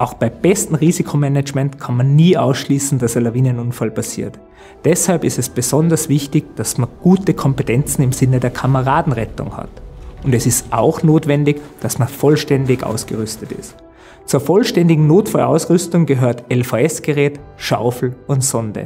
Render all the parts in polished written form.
Auch bei bestem Risikomanagement kann man nie ausschließen, dass ein Lawinenunfall passiert. Deshalb ist es besonders wichtig, dass man gute Kompetenzen im Sinne der Kameradenrettung hat. Und es ist auch notwendig, dass man vollständig ausgerüstet ist. Zur vollständigen Notfallausrüstung gehört LVS-Gerät, Schaufel und Sonde.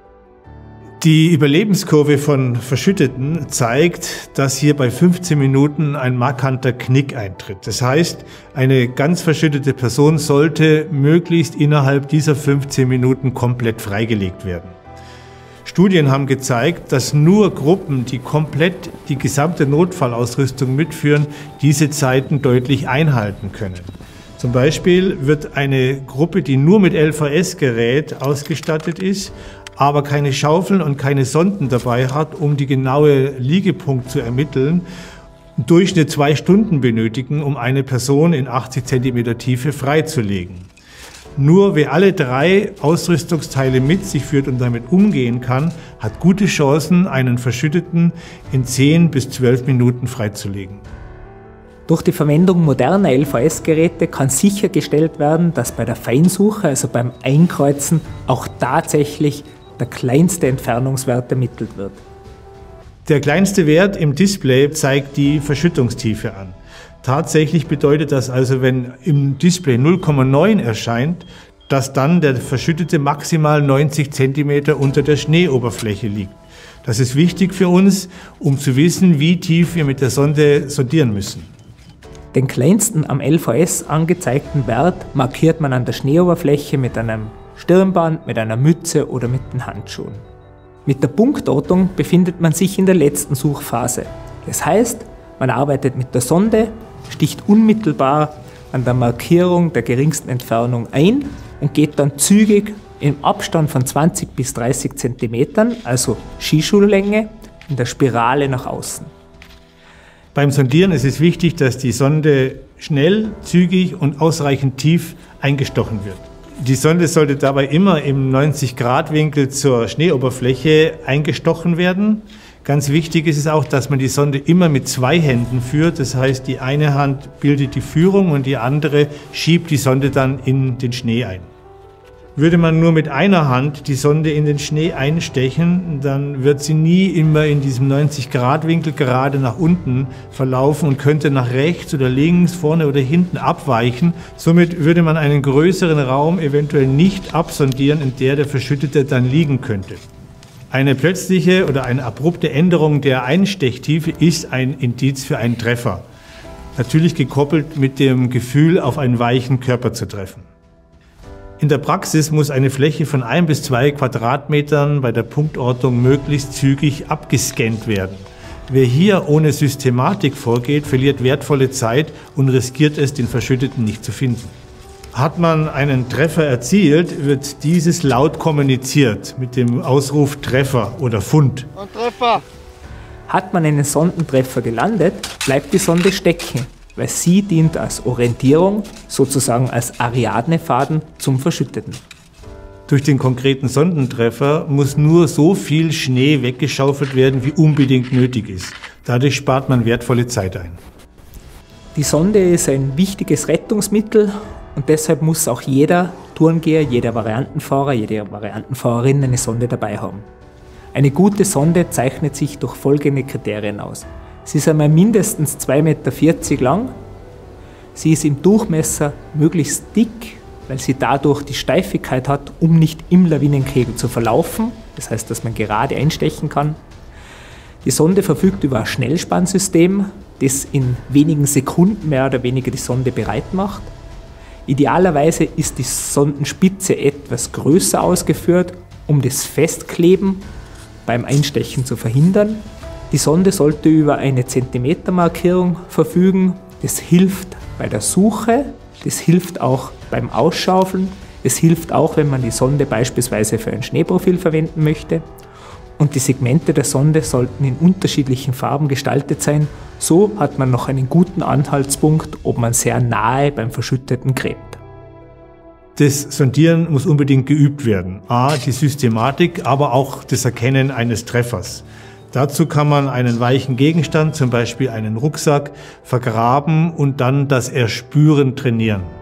Die Überlebenskurve von Verschütteten zeigt, dass hier bei 15 Minuten ein markanter Knick eintritt. Das heißt, eine ganz verschüttete Person sollte möglichst innerhalb dieser 15 Minuten komplett freigelegt werden. Studien haben gezeigt, dass nur Gruppen, die komplett die gesamte Notfallausrüstung mitführen, diese Zeiten deutlich einhalten können. Zum Beispiel wird eine Gruppe, die nur mit LVS-Gerät ausgestattet ist, aber keine Schaufeln und keine Sonden dabei hat, um die genaue Liegepunkt zu ermitteln, im Durchschnitt 2 Stunden benötigen, um eine Person in 80 cm Tiefe freizulegen. Nur wer alle 3 Ausrüstungsteile mit sich führt und damit umgehen kann, hat gute Chancen, einen Verschütteten in 10 bis 12 Minuten freizulegen. Durch die Verwendung moderner LVS-Geräte kann sichergestellt werden, dass bei der Feinsuche, also beim Einkreuzen, auch tatsächlich der kleinste Entfernungswert ermittelt wird. Der kleinste Wert im Display zeigt die Verschüttungstiefe an. Tatsächlich bedeutet das also, wenn im Display 0,9 erscheint, dass dann der Verschüttete maximal 90 cm unter der Schneeoberfläche liegt. Das ist wichtig für uns, um zu wissen, wie tief wir mit der Sonde sondieren müssen. Den kleinsten am LVS angezeigten Wert markiert man an der Schneeoberfläche mit einem Stirnband, mit einer Mütze oder mit den Handschuhen. Mit der Punktortung befindet man sich in der letzten Suchphase. Das heißt, man arbeitet mit der Sonde, sticht unmittelbar an der Markierung der geringsten Entfernung ein und geht dann zügig im Abstand von 20 bis 30 cm, also Skischuhlänge, in der Spirale nach außen. Beim Sondieren ist es wichtig, dass die Sonde schnell, zügig und ausreichend tief eingestochen wird. Die Sonde sollte dabei immer im 90-Grad-Winkel zur Schneeoberfläche eingestochen werden. Ganz wichtig ist es auch, dass man die Sonde immer mit 2 Händen führt. Das heißt, die eine Hand bildet die Führung und die andere schiebt die Sonde dann in den Schnee ein. Würde man nur mit einer Hand die Sonde in den Schnee einstechen, dann wird sie nie immer in diesem 90-Grad-Winkel gerade nach unten verlaufen und könnte nach rechts oder links, vorne oder hinten abweichen. Somit würde man einen größeren Raum eventuell nicht absondieren, in der Verschüttete dann liegen könnte. Eine plötzliche oder eine abrupte Änderung der Einstechtiefe ist ein Indiz für einen Treffer. Natürlich gekoppelt mit dem Gefühl, auf einen weichen Körper zu treffen. In der Praxis muss eine Fläche von 1 bis 2 Quadratmetern bei der Punktortung möglichst zügig abgescannt werden. Wer hier ohne Systematik vorgeht, verliert wertvolle Zeit und riskiert es, den Verschütteten nicht zu finden. Hat man einen Treffer erzielt, wird dieses laut kommuniziert mit dem Ausruf Treffer oder Fund. Ein Treffer! Hat man einen Sondentreffer gelandet, bleibt die Sonde stecken, weil sie dient als Orientierung, sozusagen als Ariadne-Faden zum Verschütteten. Durch den konkreten Sondentreffer muss nur so viel Schnee weggeschaufelt werden, wie unbedingt nötig ist. Dadurch spart man wertvolle Zeit ein. Die Sonde ist ein wichtiges Rettungsmittel und deshalb muss auch jeder Tourengeher, jeder Variantenfahrer, jede Variantenfahrerin eine Sonde dabei haben. Eine gute Sonde zeichnet sich durch folgende Kriterien aus. Sie ist einmal mindestens 2,40 Meter lang. Sie ist im Durchmesser möglichst dick, weil sie dadurch die Steifigkeit hat, um nicht im Lawinenkegel zu verlaufen. Das heißt, dass man gerade einstechen kann. Die Sonde verfügt über ein Schnellspannsystem, das in wenigen Sekunden mehr oder weniger die Sonde bereit macht. Idealerweise ist die Sondenspitze etwas größer ausgeführt, um das Festkleben beim Einstechen zu verhindern. Die Sonde sollte über eine Zentimetermarkierung verfügen. Das hilft bei der Suche, das hilft auch beim Ausschaufeln, es hilft auch, wenn man die Sonde beispielsweise für ein Schneeprofil verwenden möchte. Und die Segmente der Sonde sollten in unterschiedlichen Farben gestaltet sein. So hat man noch einen guten Anhaltspunkt, ob man sehr nahe beim Verschütteten gräbt. Das Sondieren muss unbedingt geübt werden. A, die Systematik, aber auch das Erkennen eines Treffers. Dazu kann man einen weichen Gegenstand, zum Beispiel einen Rucksack, vergraben und dann das Erspüren trainieren.